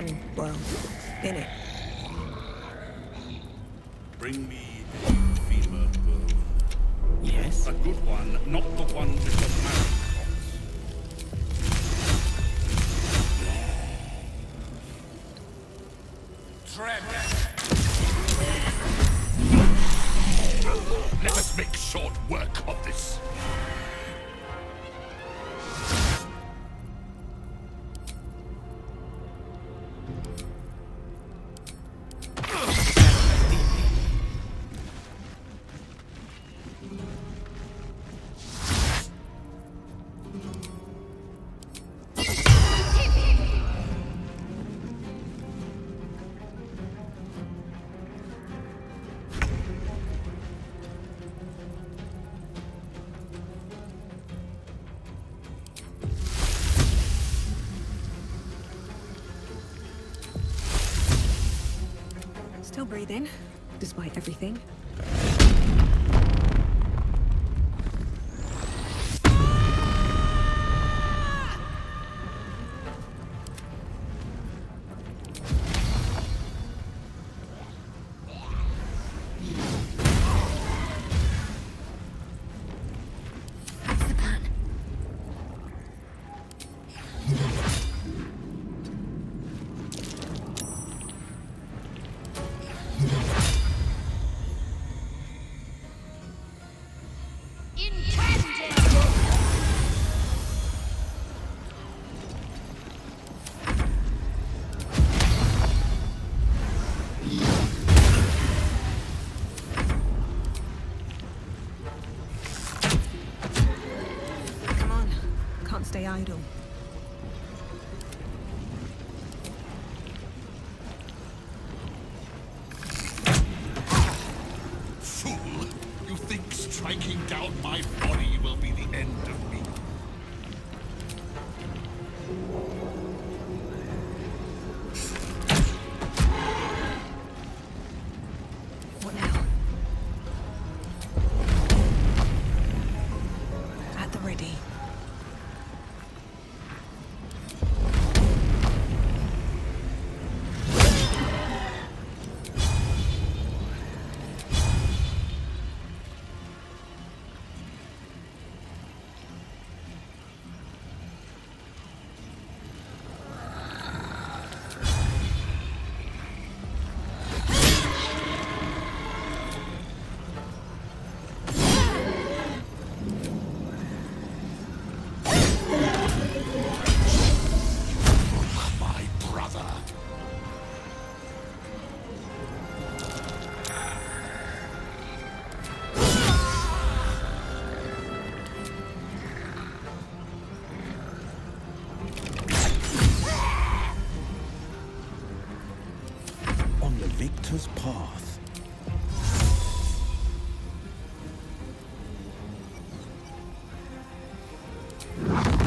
one world, innit? Bring me a femur bone. Yes? A good one, not the one with the marrow box. Tread! Let us make short work of this. Still breathing, despite everything. That's the plan. Come on, can't stay idle. Fool! You think striking down my body will be the end of me? What now? At the ready. My brother. On the victor's path.